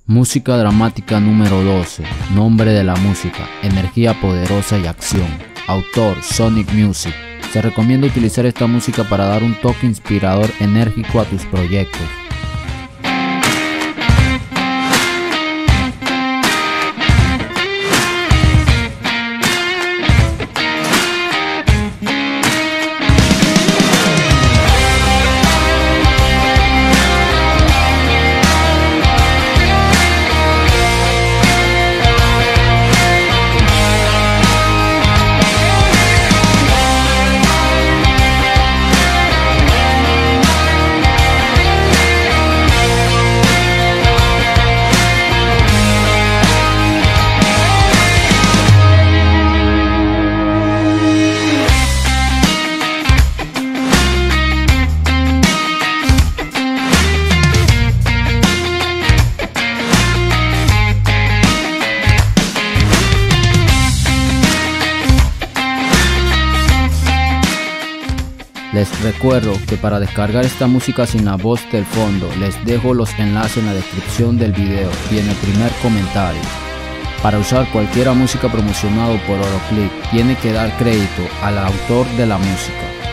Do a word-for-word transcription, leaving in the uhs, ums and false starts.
Música dramática número doce. Nombre de la música: energía poderosa y acción. Autor: Sonic Music. Se recomienda utilizar esta música para dar un toque inspirador enérgico a tus proyectos. Les recuerdo que para descargar esta música sin la voz del fondo, les dejo los enlaces en la descripción del video y en el primer comentario. Para usar cualquier música promocionada por Oroclip, tiene que dar crédito al autor de la música.